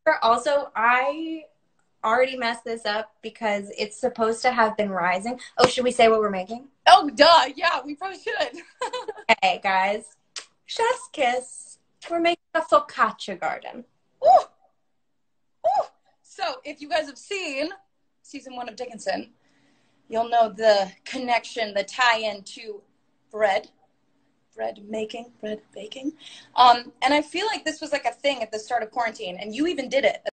Also, I already messed this up because it's supposed to have been rising. Oh, should we say what we're making? Oh, duh. Yeah, we probably should. Okay, guys. Chef's kiss. We're making a focaccia garden. Ooh. Ooh. So if you guys have seen season 1 of Dickinson, you'll know the connection, the tie-in to bread making, bread baking. And I feel like this was like a thing at the start of quarantine, and you even did it.